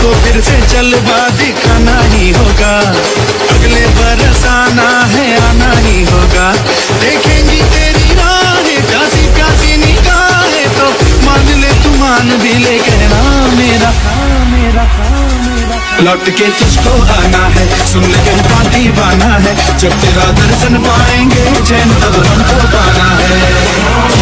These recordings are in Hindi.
को फिर से जलवा दिखाना ही होगा, अगले बरस आना है आना ही होगा। देखेंगी तेरी राहें प्यासी प्यासी निगाहें, तो मान ले तू मान भी ले, कहना मेरा मेरा मेरा। लौट के तुझको आना है, सुन ले कहता दीवाना है, जब तेरा दर्शन पाएंगे चैन तब हमको पाना है।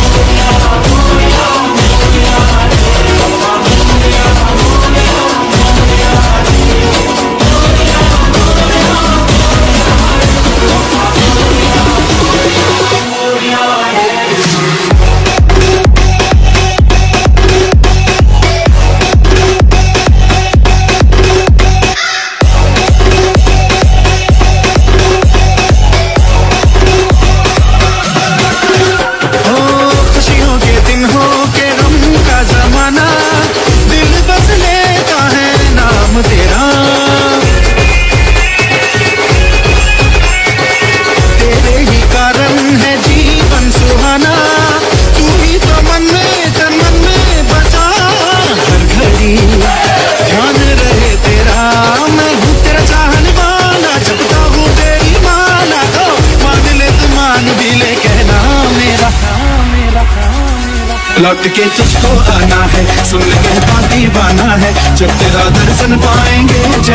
लौट के तुझको आना है, सुन ले कहता दीवाना है, जब तेरा दर्शन पाएंगे